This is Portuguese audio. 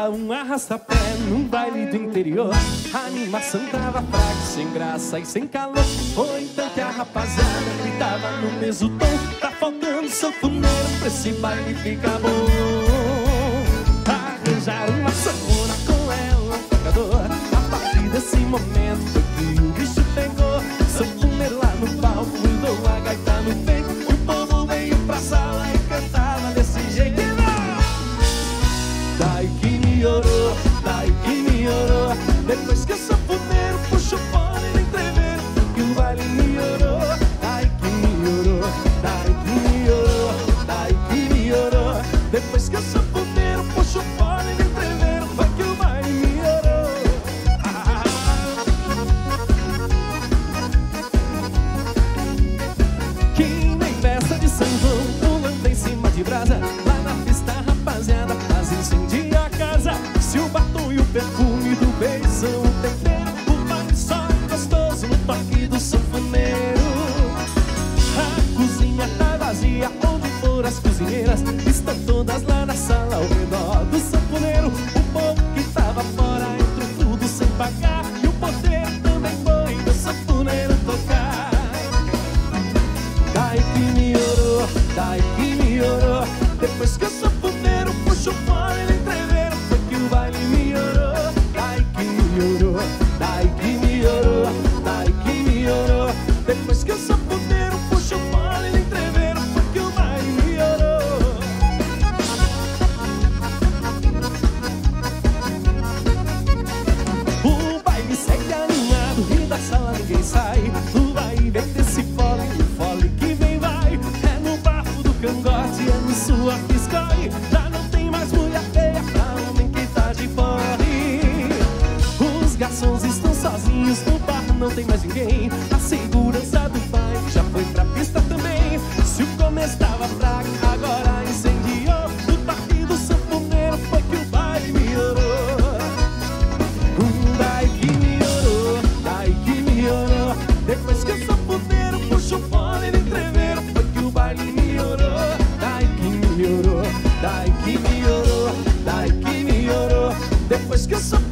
era um arrasta-pé num baile do interior. A animação tava fraca, sem graça e sem calor. Foi então que a rapaziada gritava no mesmo tom: tá faltando sanfoneiro pra esse baile ficar bom. Arranjaram uma sanfona, com ela um tocador. A partir desse momento foi que o bicho pegou. Sanfoneiro lá no palco, mudou a gaita no peito. O povo veio pra sala e cantava desse jeito. Daí que melhorou, daí que melhorou. Depois que o sanfoneiro puxou fora no entreveiro, que o baile melhorou. Daí que melhorou, daí que melhorou, daí que melhorou. Depois que o sanfoneiro puxou fora no entreveiro, foi que o baile melhorou. Que nem festa de São João, pulando em cima de brasa. Lá na pista, rapaziada, quase incendia a casa. Se o batom e o perfume do beijo são o tempero, o baile só gostoso no toque do sanfoneiro. A cozinha tá vazia, onde foram as cozinheiras? Estão todas lá na sala ao redor do sanfoneiro. O povo que tava fora entrou tudo sem pagar, e o porteiro também foi do sanfoneiro tocar. Daí que melhorou, daí que melhorou. Depois que o sanfoneiro puxou fora no entreveiro, foi que o baile melhorou. Daí que melhorou, daí que melhorou, daí que melhorou. Depois que o sanfoneiro puxou fora no entreveiro, foi que o baile melhorou. O baile segue animado e da sala ninguém sai. O baile vem desse fole, o fole que vem vai. É no bafo do cangote, é no suor que escorre. Já não tem mais mulher feia pra homem que tá de porre. Os garçons estão sozinhos, no bar não tem mais ninguém. A segurança do baile já foi pra pista também. Se o começo tava fraco, agora incendiou. O toque do sanfoneiro foi que o baile melhorou. Daí que melhorou, daí que melhorou. Depois que o sanfoneiro puxou fora no entreveiro, foi que o baile melhorou. Daí que melhorou, daí que melhorou, daí que melhorou. Depois que o sanfoneiro